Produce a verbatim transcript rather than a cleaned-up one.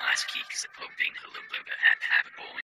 class key because of being a little bit of a habit